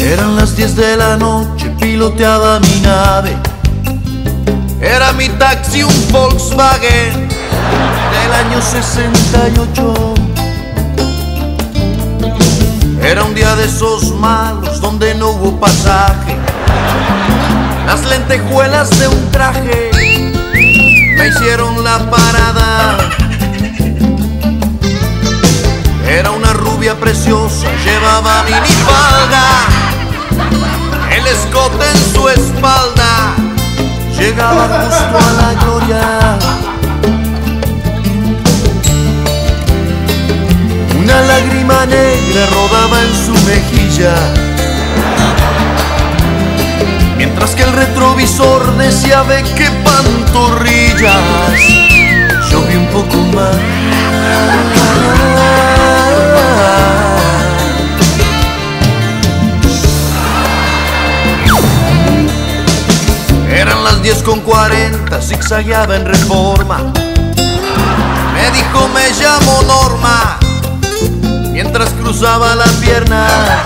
Eran las 10 de la noche, piloteaba mi nave. Era mi taxi un Volkswagen del año 68. Era un día de esos malos donde no hubo pasaje. Las lentejuelas de un traje me hicieron la parada. Era una rubia preciosa, llevaba minifalda, el escote en su espalda llegaba justo a la gloria. Una lágrima negra rodaba en su mejilla, mientras que el retrovisor decía: ve qué pantorrillas. Yo vi un poco más. Eran las 10:40, zigzagueaba en Reforma. Me dijo: me llamo Norma, mientras cruzaba la pierna.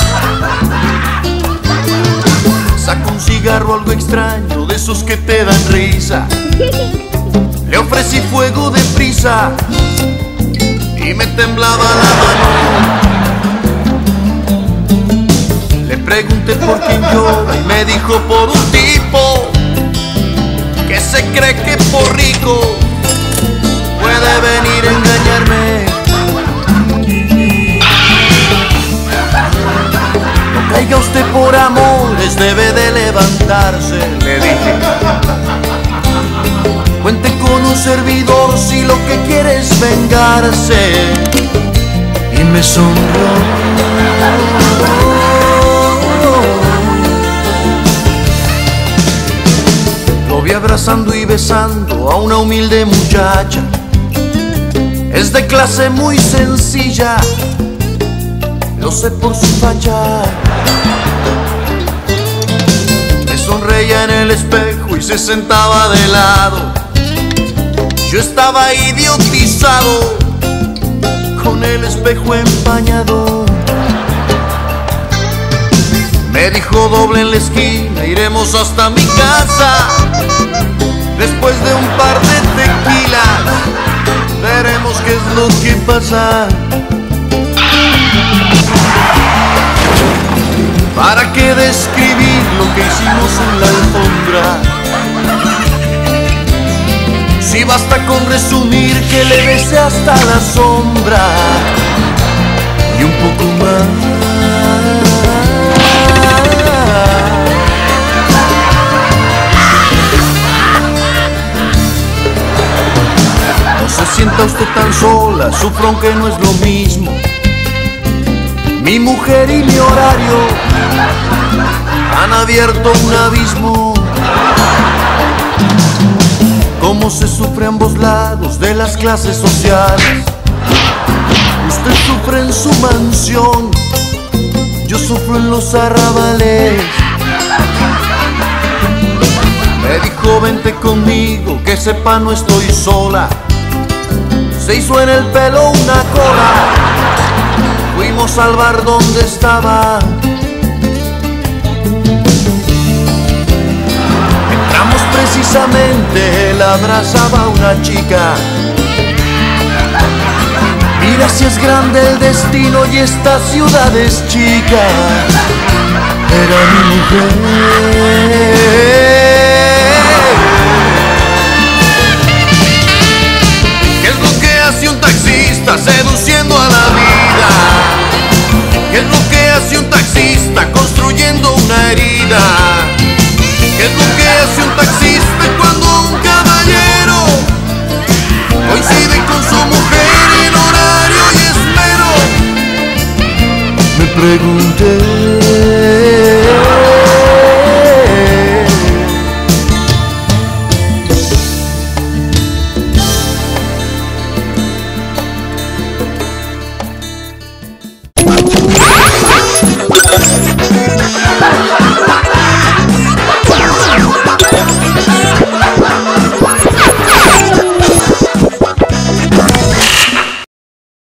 Sacó un cigarro algo extraño, de esos que te dan risa. Le ofrecí fuego deprisa y me temblaba la mano. Le pregunté por quién llora y me dijo: por un tipo que se cree que por rico puede venir a engañarme. No caiga usted por amores, debe de levantarse, le dije. Cuente con un servidor si lo que quiere es vengarse. Y me sonrió. Lo vi abrazando y besando a una humilde muchacha. Es de clase muy sencilla, lo sé por su facha. Me sonreía en el espejo y se sentaba de lado. Yo estaba idiotizado, con el espejo empañado. Me dijo: doble en la esquina, iremos hasta mi casa. Después de un par de tequilas, veremos qué es lo que pasa. ¿Para qué describir lo que hicimos en la alfombra? Si basta con resumir que le besé hasta la sombra y un poco más. No se sienta usted tan sola, sufro aunque no es lo mismo. Mi mujer y mi horario han abierto un abismo. Cómo se sufre a ambos lados de las clases sociales. Usted sufre en su mansión, yo sufro en los arrabales. Me dijo: vente conmigo, que sepa no estoy sola. Se hizo en el pelo una cola, fuimos al bar donde estaba. Entramos precisamente, él abrazaba a una chica. Mira si es grande el destino y esta ciudad es chica. Era mi mujer. ¿Qué es lo que hace un taxista seduciendo a la vida? ¿Qué es lo que hace un taxista construyendo una herida? ¿Qué es lo que hace un taxista cuando un caballero coincide con su mujer en horario y esmero? Me pregunto.